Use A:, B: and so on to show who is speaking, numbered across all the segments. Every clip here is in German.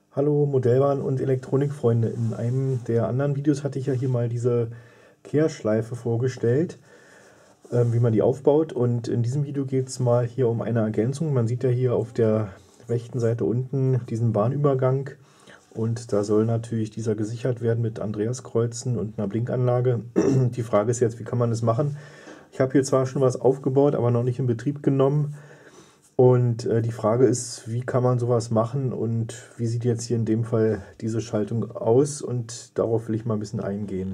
A: Hallo Modellbahn- und Elektronikfreunde. In einem der anderen Videos hatte ich ja hier mal diese Kehrschleife vorgestellt, wie man die aufbaut. Und in diesem Video geht es mal hier um eine Ergänzung. Man sieht ja hier auf der rechten Seite unten diesen Bahnübergang. Und da soll natürlich dieser gesichert werden mit Andreaskreuzen und einer Blinkanlage. Die Frage ist jetzt, wie kann man das machen? Ich habe hier zwar schon was aufgebaut, aber noch nicht in Betrieb genommen. Und die Frage ist, wie kann man sowas machen und wie sieht jetzt hier in dem Fall diese Schaltung aus, und darauf will ich mal ein bisschen eingehen.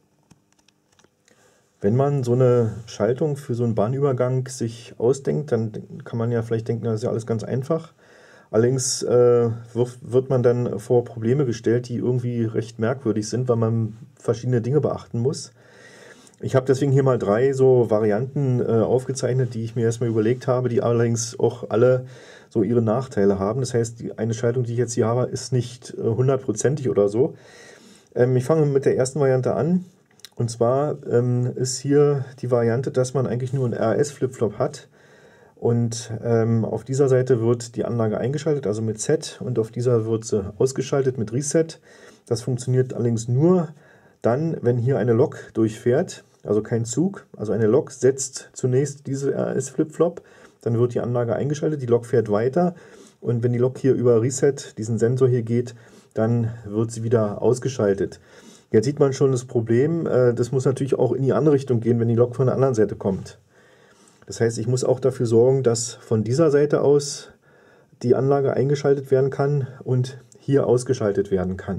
A: Wenn man so eine Schaltung für so einen Bahnübergang sich ausdenkt, dann kann man ja vielleicht denken, das ist ja alles ganz einfach. Allerdings wird man dann vor Probleme gestellt, die irgendwie recht merkwürdig sind, weil man verschiedene Dinge beachten muss. Ich habe deswegen hier mal 3 so Varianten aufgezeichnet, die ich mir erstmal überlegt habe, die allerdings auch alle so ihre Nachteile haben. Das heißt, eine Schaltung, die ich jetzt hier habe, ist nicht hundertprozentig oder so. Ich fange mit der ersten Variante an. Und zwar ist hier die Variante, dass man eigentlich nur einen RS-Flipflop hat. Und auf dieser Seite wird die Anlage eingeschaltet, also mit Set, und auf dieser wird sie ausgeschaltet mit Reset. Das funktioniert allerdings nur dann, wenn hier eine Lok durchfährt, also kein Zug. Also eine Lok setzt zunächst diese RS-Flipflop, dann wird die Anlage eingeschaltet, die Lok fährt weiter, und wenn die Lok hier über Reset, diesen Sensor hier geht, dann wird sie wieder ausgeschaltet. Jetzt sieht man schon das Problem, das muss natürlich auch in die andere Richtung gehen, wenn die Lok von der anderen Seite kommt. Das heißt, ich muss auch dafür sorgen, dass von dieser Seite aus die Anlage eingeschaltet werden kann und hier ausgeschaltet werden kann.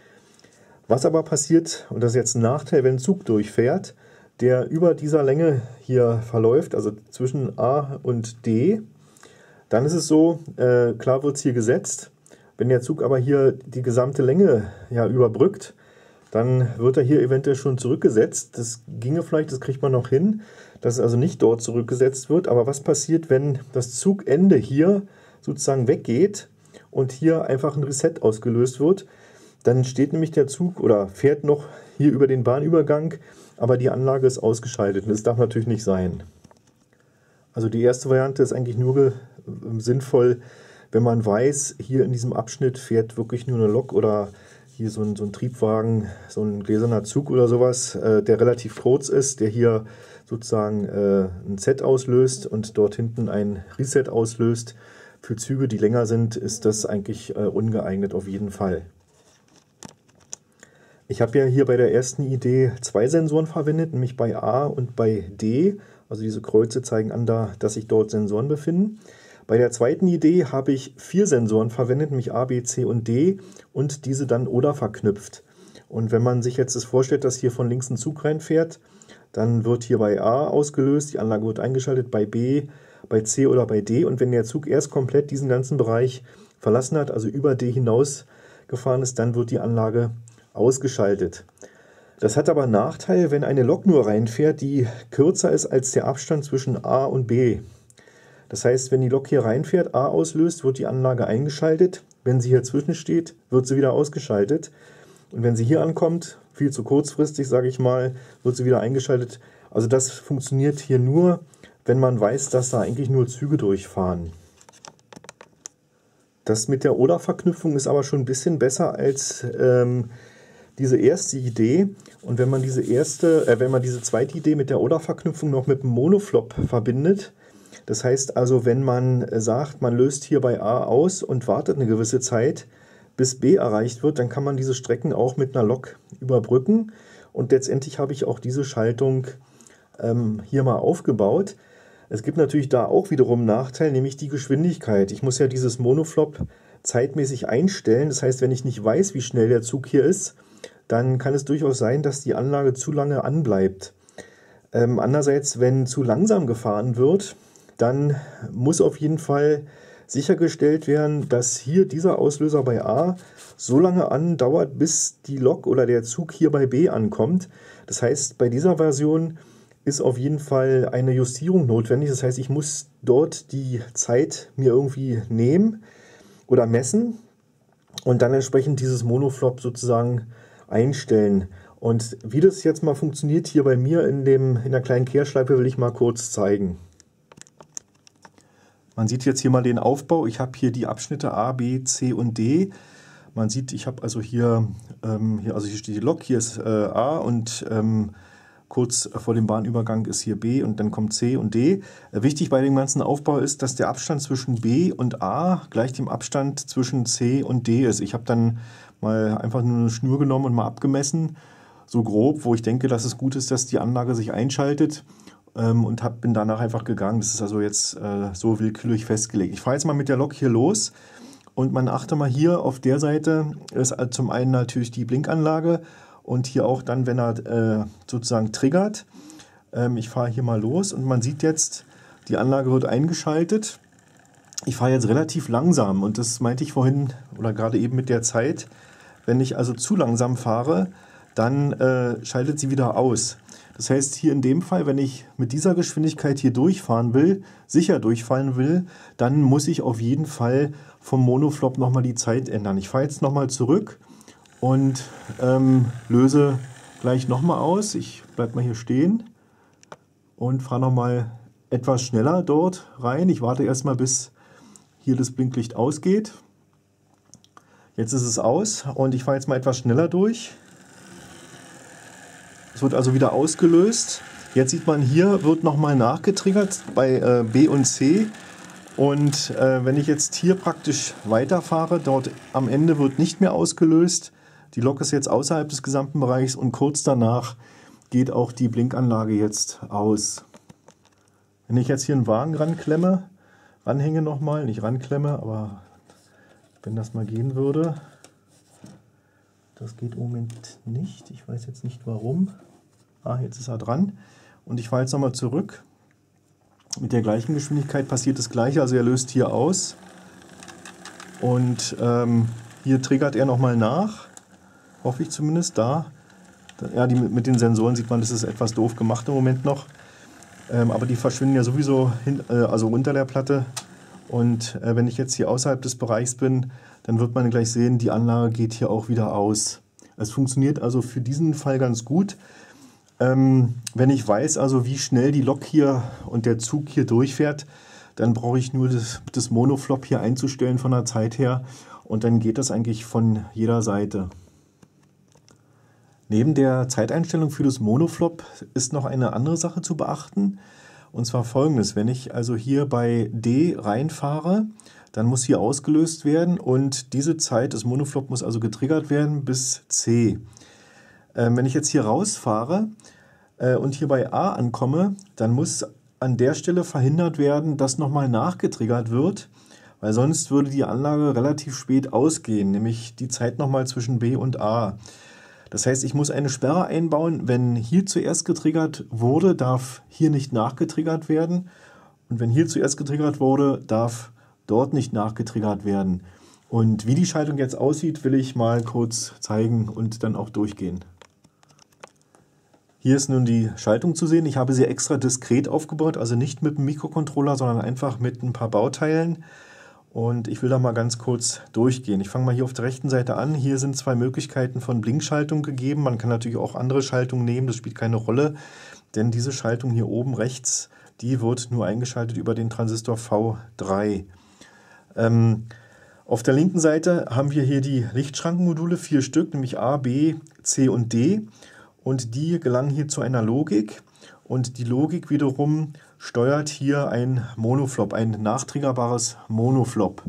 A: Was aber passiert, und das ist jetzt ein Nachteil, wenn ein Zug durchfährt, der über dieser Länge hier verläuft, also zwischen A und D, dann ist es so, klar wird es hier gesetzt. Wenn der Zug aber hier die gesamte Länge ja überbrückt, dann wird er hier eventuell schon zurückgesetzt. Das ginge vielleicht, das kriegt man noch hin, dass es also nicht dort zurückgesetzt wird. Aber was passiert, wenn das Zugende hier sozusagen weggeht und hier einfach ein Reset ausgelöst wird? Dann steht nämlich der Zug oder fährt noch hier über den Bahnübergang, aber die Anlage ist ausgeschaltet. Und das darf natürlich nicht sein. Also die erste Variante ist eigentlich nur sinnvoll, wenn man weiß, hier in diesem Abschnitt fährt wirklich nur eine Lok oder hier so ein Triebwagen, so ein gläserner Zug oder sowas, der relativ kurz ist, der hier sozusagen ein Set auslöst und dort hinten ein Reset auslöst. Für Züge, die länger sind, ist das eigentlich ungeeignet auf jeden Fall. Ich habe ja hier bei der ersten Idee 2 Sensoren verwendet, nämlich bei A und bei D. Also diese Kreuze zeigen an, dass sich dort Sensoren befinden. Bei der zweiten Idee habe ich 4 Sensoren verwendet, nämlich A, B, C und D, und diese dann oder verknüpft. Und wenn man sich jetzt das vorstellt, dass hier von links ein Zug reinfährt, dann wird hier bei A ausgelöst, die Anlage wird eingeschaltet, bei B, bei C oder bei D. Und wenn der Zug erst komplett diesen ganzen Bereich verlassen hat, also über D hinaus gefahren ist, dann wird die Anlage ausgeschaltet. Das hat aber einen Nachteil, wenn eine Lok nur reinfährt, die kürzer ist als der Abstand zwischen A und B. Das heißt, wenn die Lok hier reinfährt, A auslöst, wird die Anlage eingeschaltet. Wenn sie hier zwischen steht, wird sie wieder ausgeschaltet. Und wenn sie hier ankommt, viel zu kurzfristig, sage ich mal, wird sie wieder eingeschaltet. Also das funktioniert hier nur, wenn man weiß, dass da eigentlich nur Züge durchfahren. Das mit der Oder-Verknüpfung ist aber schon ein bisschen besser als diese erste Idee. Und wenn man diese zweite Idee mit der Oder-Verknüpfung noch mit dem Monoflop verbindet, das heißt also, wenn man sagt, man löst hier bei A aus und wartet eine gewisse Zeit, bis B erreicht wird, dann kann man diese Strecken auch mit einer Lok überbrücken. Und letztendlich habe ich auch diese Schaltung hier mal aufgebaut. Es gibt natürlich da auch wiederum einen Nachteil, nämlich die Geschwindigkeit. Ich muss ja dieses Monoflop zeitmäßig einstellen. Das heißt, wenn ich nicht weiß, wie schnell der Zug hier ist, dann kann es durchaus sein, dass die Anlage zu lange anbleibt. Andererseits, wenn zu langsam gefahren wird, dann muss auf jeden Fall sichergestellt werden, dass hier dieser Auslöser bei A so lange andauert, bis die Lok oder der Zug hier bei B ankommt. Das heißt, bei dieser Version ist auf jeden Fall eine Justierung notwendig. Das heißt, ich muss dort die Zeit mir irgendwie nehmen oder messen und dann entsprechend dieses Monoflop sozusagen einstellen. Und wie das jetzt mal funktioniert hier bei mir in der kleinen Kehrschleife, will ich mal kurz zeigen. Man sieht jetzt hier mal den Aufbau. Ich habe hier die Abschnitte A, B, C und D. Man sieht, ich habe also hier steht die Lok, hier ist A und kurz vor dem Bahnübergang ist hier B und dann kommt C und D. Wichtig bei dem ganzen Aufbau ist, dass der Abstand zwischen B und A gleich dem Abstand zwischen C und D ist. Ich habe dann mal einfach nur eine Schnur genommen und mal abgemessen, so grob, wo ich denke, dass es gut ist, dass die Anlage sich einschaltet und bin danach einfach gegangen. Das ist also jetzt so willkürlich festgelegt. Ich fahre jetzt mal mit der Lok hier los und man achte mal hier auf der Seite ist zum einen natürlich die Blinkanlage. Und hier auch dann, wenn er sozusagen triggert. Ich fahre hier mal los und man sieht jetzt, die Anlage wird eingeschaltet. Ich fahre jetzt relativ langsam und das meinte ich vorhin oder gerade eben mit der Zeit. Wenn ich also zu langsam fahre, dann schaltet sie wieder aus. Das heißt, hier in dem Fall, wenn ich mit dieser Geschwindigkeit hier durchfahren will, sicher durchfahren will, dann muss ich auf jeden Fall vom Monoflop nochmal die Zeit ändern. Ich fahre jetzt nochmal zurück und löse gleich nochmal aus. Ich bleibe mal hier stehen und fahre nochmal etwas schneller dort rein. Ich warte erstmal, bis hier das Blinklicht ausgeht. Jetzt ist es aus und ich fahre jetzt mal etwas schneller durch. Es wird also wieder ausgelöst. Jetzt sieht man, hier wird nochmal nachgetriggert bei B und C. Und wenn ich jetzt hier praktisch weiterfahre, dort am Ende wird nicht mehr ausgelöst. Die Lok ist jetzt außerhalb des gesamten Bereichs und kurz danach geht auch die Blinkanlage jetzt aus. Wenn ich jetzt hier einen Wagen ranhänge nochmal, nicht ranklemme, aber wenn das mal gehen würde, das geht im Moment nicht. Ich weiß jetzt nicht warum. Jetzt ist er dran. Und ich fahre jetzt nochmal zurück. Mit der gleichen Geschwindigkeit passiert das Gleiche, also er löst hier aus. Und hier triggert er nochmal nach. Hoffe ich zumindest, ja, mit den Sensoren sieht man, das ist etwas doof gemacht im Moment noch. Aber die verschwinden ja sowieso also unter der Platte. Und wenn ich jetzt hier außerhalb des Bereichs bin, dann wird man gleich sehen, die Anlage geht hier auch wieder aus. Es funktioniert also für diesen Fall ganz gut. Wenn ich weiß, also wie schnell die Lok hier und der Zug hier durchfährt, dann brauche ich nur das Monoflop hier einzustellen von der Zeit her. Und dann geht das eigentlich von jeder Seite. Neben der Zeiteinstellung für das Monoflop ist noch eine andere Sache zu beachten. Und zwar folgendes: Wenn ich also hier bei D reinfahre, dann muss hier ausgelöst werden und diese Zeit, das Monoflop muss also getriggert werden bis C. Wenn ich jetzt hier rausfahre und hier bei A ankomme, dann muss an der Stelle verhindert werden, dass nochmal nachgetriggert wird, weil sonst würde die Anlage relativ spät ausgehen, nämlich die Zeit nochmal zwischen B und A. Das heißt, ich muss eine Sperre einbauen, wenn hier zuerst getriggert wurde, darf hier nicht nachgetriggert werden. Und wenn hier zuerst getriggert wurde, darf dort nicht nachgetriggert werden. Und wie die Schaltung jetzt aussieht, will ich mal kurz zeigen und dann auch durchgehen. Hier ist nun die Schaltung zu sehen. Ich habe sie extra diskret aufgebaut, also nicht mit einem Mikrocontroller, sondern einfach mit ein paar Bauteilen. Und ich will da mal ganz kurz durchgehen. Ich fange mal hier auf der rechten Seite an. Hier sind zwei Möglichkeiten von Blinkschaltung gegeben. Man kann natürlich auch andere Schaltungen nehmen, das spielt keine Rolle. Denn diese Schaltung hier oben rechts, die wird nur eingeschaltet über den Transistor V3. Auf der linken Seite haben wir hier die Lichtschrankenmodule, 4 Stück, nämlich A, B, C und D. Und die gelangen hier zu einer Logik. Und die Logik wiederum steuert hier ein Monoflop, ein nachtriggerbares Monoflop.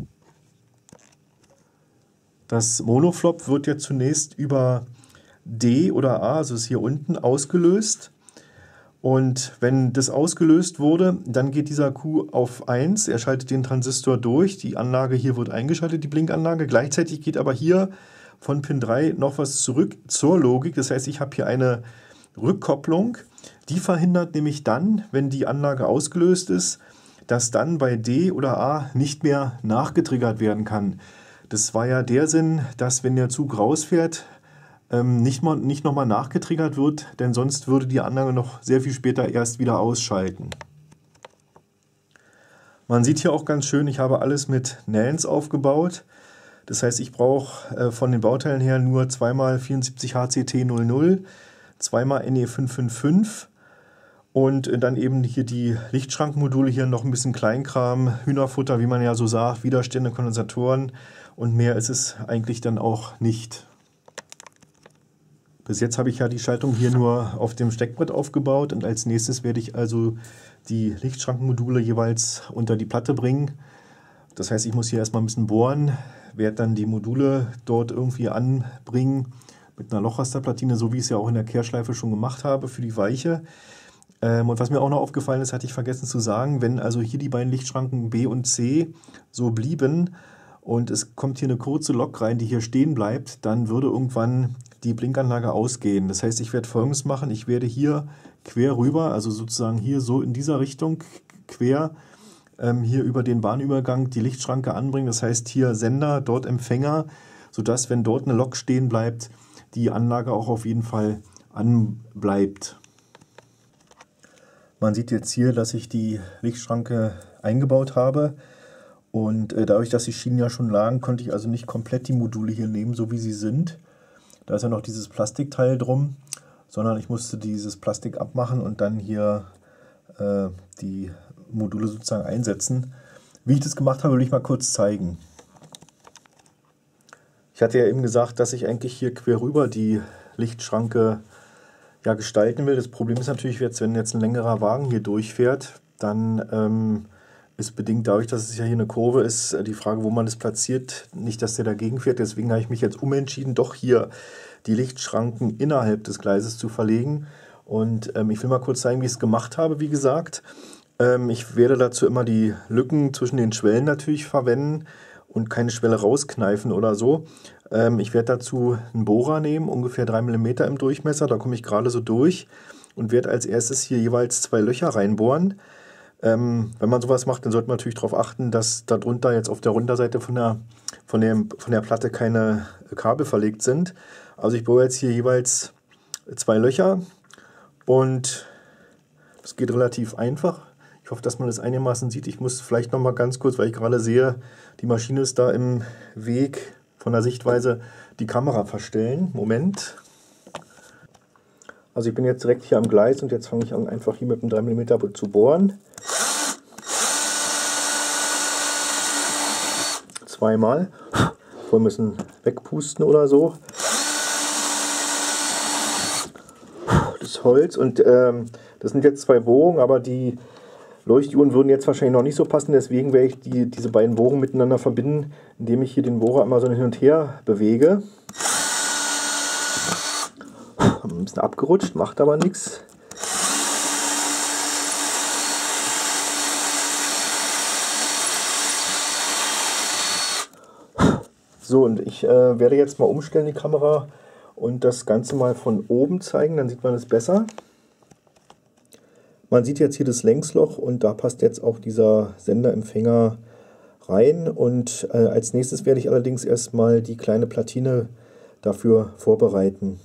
A: Das Monoflop wird jetzt zunächst über D oder A, also ist hier unten, ausgelöst. Und wenn das ausgelöst wurde, dann geht dieser Q auf 1, er schaltet den Transistor durch, die Anlage hier wird eingeschaltet, die Blinkanlage. Gleichzeitig geht aber hier von Pin 3 noch was zurück zur Logik, das heißt, ich habe hier eine Rückkopplung, die verhindert nämlich dann, wenn die Anlage ausgelöst ist, dass dann bei D oder A nicht mehr nachgetriggert werden kann. Das war ja der Sinn, dass wenn der Zug rausfährt, nicht nochmal nachgetriggert wird, denn sonst würde die Anlage noch sehr viel später erst wieder ausschalten. Man sieht hier auch ganz schön, ich habe alles mit NANDs aufgebaut. Das heißt, ich brauche von den Bauteilen her nur zweimal 74HCT00, zweimal NE555 und dann eben hier die Lichtschrankenmodule, hier noch ein bisschen Kleinkram, Hühnerfutter, wie man ja so sagt, Widerstände, Kondensatoren und mehr ist es eigentlich dann auch nicht. Bis jetzt habe ich ja die Schaltung hier nur auf dem Steckbrett aufgebaut und als nächstes werde ich also die Lichtschrankenmodule jeweils unter die Platte bringen. Das heißt, ich muss hier erstmal ein bisschen bohren, werde dann die Module dort irgendwie anbringen mit einer Lochrasterplatine, so wie ich es ja auch in der Kehrschleife schon gemacht habe für die Weiche. Und was mir auch noch aufgefallen ist, hatte ich vergessen zu sagen, wenn also hier die beiden Lichtschranken B und C so blieben und es kommt hier eine kurze Lok rein, die hier stehen bleibt, dann würde irgendwann die Blinkanlage ausgehen. Das heißt, ich werde Folgendes machen, ich werde hier quer rüber, also sozusagen hier so in dieser Richtung quer, hier über den Bahnübergang die Lichtschranke anbringen. Das heißt, hier Sender, dort Empfänger, sodass, wenn dort eine Lok stehen bleibt, die Anlage auch auf jeden Fall anbleibt. Man sieht jetzt hier, dass ich die Lichtschranke eingebaut habe und dadurch, dass die Schienen ja schon lagen, konnte ich also nicht komplett die Module hier nehmen, so wie sie sind. Da ist ja noch dieses Plastikteil drum, sondern ich musste dieses Plastik abmachen und dann hier die Module sozusagen einsetzen. Wie ich das gemacht habe, will ich mal kurz zeigen. Ich hatte ja eben gesagt, dass ich eigentlich hier quer rüber die Lichtschranke ja, gestalten will. Das Problem ist natürlich jetzt, wenn jetzt ein längerer Wagen hier durchfährt, dann ist bedingt dadurch, dass es ja hier eine Kurve ist, die Frage, wo man das platziert, nicht, dass der dagegen fährt. Deswegen habe ich mich jetzt umentschieden, doch hier die Lichtschranken innerhalb des Gleises zu verlegen. Und ich will mal kurz zeigen, wie ich es gemacht habe, wie gesagt. Ich werde dazu immer die Lücken zwischen den Schwellen natürlich verwenden und keine Schwelle rauskneifen oder so. Ich werde dazu einen Bohrer nehmen, ungefähr 3 mm im Durchmesser, da komme ich gerade so durch und werde als erstes hier jeweils 2 Löcher reinbohren. Wenn man sowas macht, dann sollte man natürlich darauf achten, dass darunter jetzt auf der Unterseite von der Platte keine Kabel verlegt sind. Also ich bohre jetzt hier jeweils 2 Löcher und das geht relativ einfach. Ich hoffe, dass man das einigermaßen sieht. Ich muss vielleicht noch mal ganz kurz, weil ich gerade sehe, die Maschine ist da im Weg von der Sichtweise, die Kamera verstellen. Moment. Also ich bin jetzt direkt hier am Gleis und jetzt fange ich an, einfach hier mit dem 3 mm zu bohren. Zweimal. Wir müssen wegpusten oder so. Das Holz und das sind jetzt 2 Bohrungen, aber die Leuchtuhren würden jetzt wahrscheinlich noch nicht so passen, deswegen werde ich diese beiden Bohrungen miteinander verbinden, indem ich hier den Bohrer immer so hin und her bewege. Ein bisschen abgerutscht, macht aber nichts. So, und ich werde jetzt mal umstellen die Kamera und das Ganze mal von oben zeigen, dann sieht man es besser. Man sieht jetzt hier das Längsloch und da passt jetzt auch dieser Senderempfänger rein. Und als nächstes werde ich allerdings erstmal die kleine Platine dafür vorbereiten.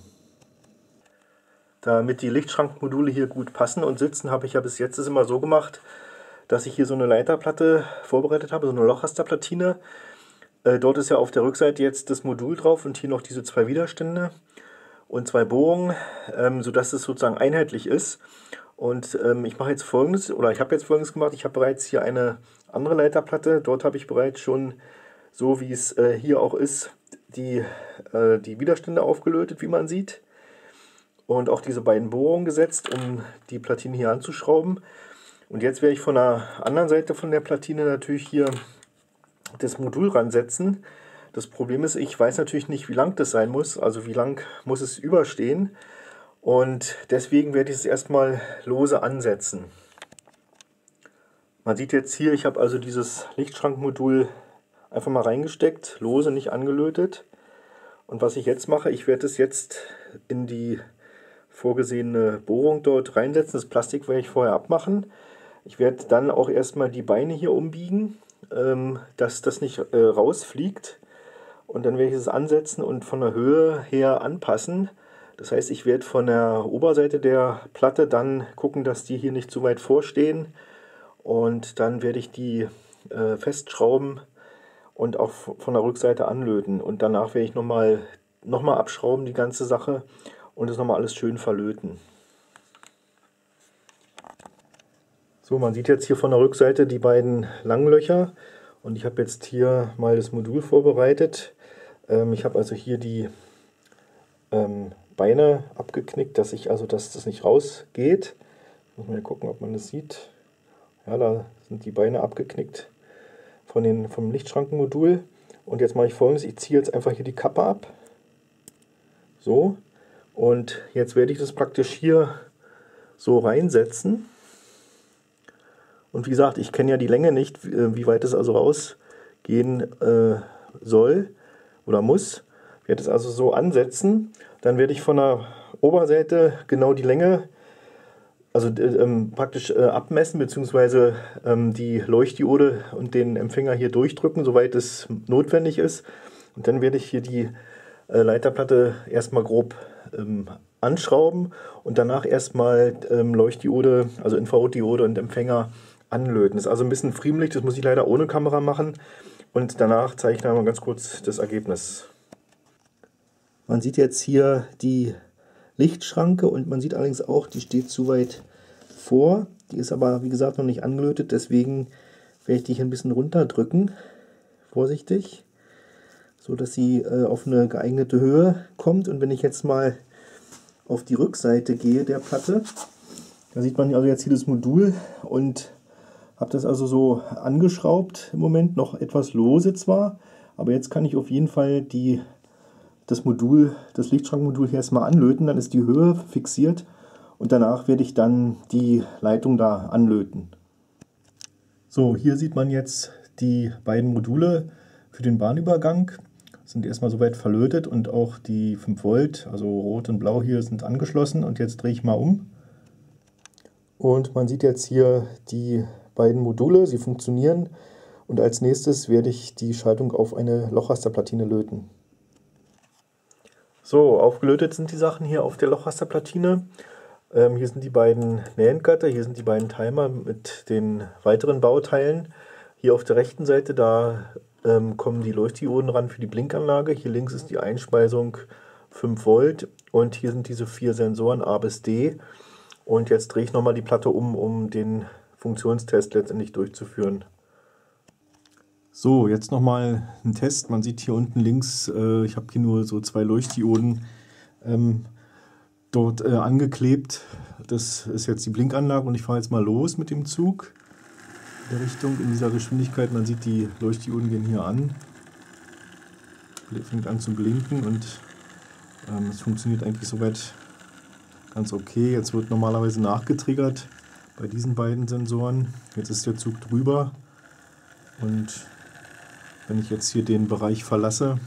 A: Damit die Lichtschrankmodule hier gut passen und sitzen, habe ich ja bis jetzt es immer so gemacht, dass ich hier so eine Leiterplatte vorbereitet habe, so eine Lochrasterplatine. Dort ist ja auf der Rückseite jetzt das Modul drauf und hier noch diese 2 Widerstände und 2 Bohrungen, sodass es sozusagen einheitlich ist. Und ich mache jetzt Folgendes, oder ich habe jetzt Folgendes gemacht. Ich habe bereits hier eine andere Leiterplatte. Dort habe ich bereits schon, so wie es hier auch ist, die Widerstände aufgelötet, wie man sieht. Und auch diese beiden Bohrungen gesetzt, um die Platine hier anzuschrauben. Und jetzt werde ich von der anderen Seite von der Platine natürlich hier das Modul ransetzen. Das Problem ist, ich weiß natürlich nicht, wie lang das sein muss, also wie lang muss es überstehen. Und deswegen werde ich es erstmal lose ansetzen. Man sieht jetzt hier, ich habe also dieses Lichtschrankmodul einfach mal reingesteckt, lose, nicht angelötet. Und was ich jetzt mache, ich werde es jetzt in die vorgesehene Bohrung dort reinsetzen. Das Plastik werde ich vorher abmachen. Ich werde dann auch erstmal die Beine hier umbiegen, dass das nicht rausfliegt. Und dann werde ich es ansetzen und von der Höhe her anpassen. Das heißt, ich werde von der Oberseite der Platte dann gucken, dass die hier nicht zu weit vorstehen. Und dann werde ich die festschrauben und auch von der Rückseite anlöten. Und danach werde ich nochmal abschrauben, die ganze Sache, und das nochmal alles schön verlöten. So, man sieht jetzt hier von der Rückseite die beiden langen Löcher. Und ich habe jetzt hier mal das Modul vorbereitet. Ich habe also hier die Beine abgeknickt, dass das nicht rausgeht. Muss man ja gucken, ob man das sieht. Ja, da sind die Beine abgeknickt vom Lichtschrankenmodul. Und jetzt mache ich Folgendes: Ich ziehe jetzt einfach hier die Kappe ab. So. Und jetzt werde ich das praktisch hier so reinsetzen. Und wie gesagt, ich kenne ja die Länge nicht, wie weit es also rausgehen soll oder muss. Ich werde es also so ansetzen. Dann werde ich von der Oberseite genau die Länge, also praktisch abmessen, beziehungsweise die Leuchtdiode und den Empfänger hier durchdrücken, soweit es notwendig ist. Und dann werde ich hier die Leiterplatte erstmal grob anschrauben und danach erstmal Leuchtdiode, also Infrarotdiode und Empfänger anlöten. Das ist also ein bisschen friemelig, das muss ich leider ohne Kamera machen. Und danach zeige ich mal ganz kurz das Ergebnis. Man sieht jetzt hier die Lichtschranke und man sieht allerdings auch, die steht zu weit vor. Die ist aber, wie gesagt, noch nicht angelötet, deswegen werde ich die hier ein bisschen runterdrücken, vorsichtig, so dass sie auf eine geeignete Höhe kommt. Und wenn ich jetzt mal auf die Rückseite gehe der Platte, da sieht man also jetzt hier das Modul und habe das also so angeschraubt im Moment, noch etwas lose zwar, aber jetzt kann ich auf jeden Fall das Lichtschrankmodul hier erstmal anlöten, dann ist die Höhe fixiert und danach werde ich dann die Leitung da anlöten. So, hier sieht man jetzt die beiden Module für den Bahnübergang. Sind erstmal soweit verlötet und auch die 5 Volt, also rot und blau hier, sind angeschlossen. Und jetzt drehe ich mal um. Und man sieht jetzt hier die beiden Module, sie funktionieren. Und als nächstes werde ich die Schaltung auf eine Lochrasterplatine löten. So, aufgelötet sind die Sachen hier auf der Lochrasterplatine. Hier sind die beiden NAND-Gatter, hier sind die beiden Timer mit den weiteren Bauteilen. Hier auf der rechten Seite, da kommen die Leuchtdioden ran für die Blinkanlage. Hier links ist die Einspeisung 5 Volt und hier sind diese 4 Sensoren A bis D. Und jetzt drehe ich nochmal die Platte um den Funktionstest letztendlich durchzuführen. So, jetzt nochmal ein Test. Man sieht hier unten links, ich habe hier nur so 2 Leuchtdioden dort angeklebt. Das ist jetzt die Blinkanlage und ich fahre jetzt mal los mit dem Zug in der Richtung, in dieser Geschwindigkeit. Man sieht, die Leuchtdioden gehen hier an, fängt an zu blinken und es funktioniert eigentlich soweit ganz okay. Jetzt wird normalerweise nachgetriggert bei diesen beiden Sensoren. Jetzt ist der Zug drüber und wenn ich jetzt hier den Bereich verlasse,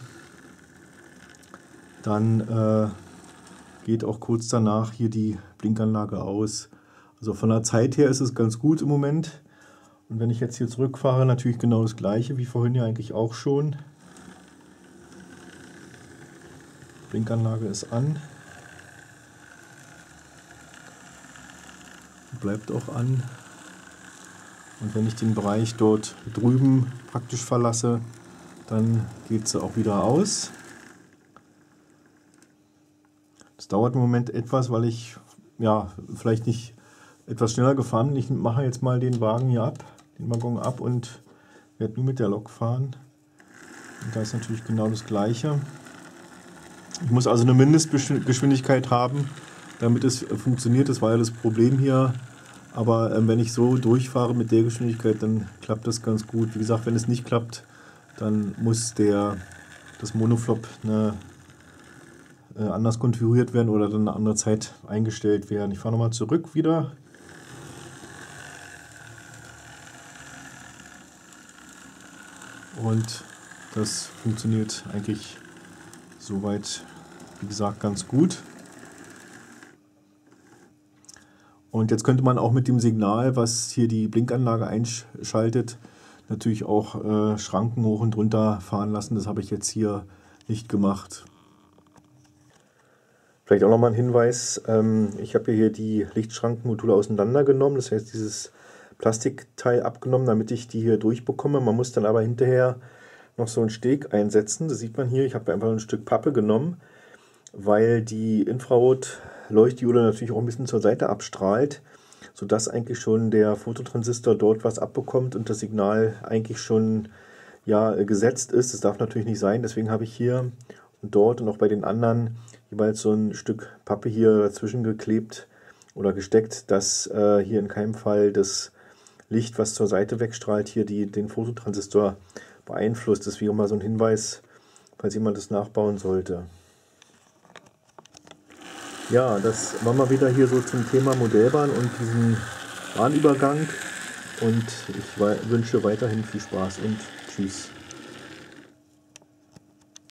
A: dann geht auch kurz danach hier die Blinkanlage aus. Also von der Zeit her ist es ganz gut im Moment. Und wenn ich jetzt hier zurückfahre, natürlich genau das gleiche wie vorhin ja eigentlich auch schon. Blinkanlage ist an. Bleibt auch an. Und wenn ich den Bereich dort drüben praktisch verlasse, dann geht sie auch wieder aus. Das dauert im Moment etwas, weil ich ja vielleicht nicht etwas schneller gefahren bin. Ich mache jetzt mal den Wagen hier ab, den Waggon ab und werde nur mit der Lok fahren. Und da ist natürlich genau das Gleiche. Ich muss also eine Mindestgeschwindigkeit haben, damit es funktioniert. Das war ja das Problem hier. Aber wenn ich so durchfahre mit der Geschwindigkeit, dann klappt das ganz gut. Wie gesagt, wenn es nicht klappt, dann muss das Monoflop anders konfiguriert werden oder dann eine andere Zeit eingestellt werden. Ich fahre nochmal zurück wieder. Und das funktioniert eigentlich soweit, wie gesagt, ganz gut. Und jetzt könnte man auch mit dem Signal, was hier die Blinkanlage einschaltet, natürlich auch Schranken hoch und runter fahren lassen. Das habe ich jetzt hier nicht gemacht. Vielleicht auch nochmal ein Hinweis, ich habe hier die Lichtschrankenmodule auseinandergenommen, das heißt dieses Plastikteil abgenommen, damit ich die hier durchbekomme. Man muss dann aber hinterher noch so einen Steg einsetzen, das sieht man hier, ich habe einfach ein Stück Pappe genommen, weil die Infrarot-Leuchtdiode natürlich auch ein bisschen zur Seite abstrahlt, sodass eigentlich schon der Fototransistor dort was abbekommt und das Signal eigentlich schon ja, gesetzt ist. Das darf natürlich nicht sein. Deswegen habe ich hier und dort und auch bei den anderen jeweils so ein Stück Pappe hier dazwischen geklebt oder gesteckt, dass hier in keinem Fall das Licht, was zur Seite wegstrahlt, hier den Fototransistor beeinflusst. Das ist wie immer so ein Hinweis, falls jemand das nachbauen sollte. Ja, das war mal wieder hier so zum Thema Modellbahn und diesen Bahnübergang. Und ich wünsche weiterhin viel Spaß und tschüss.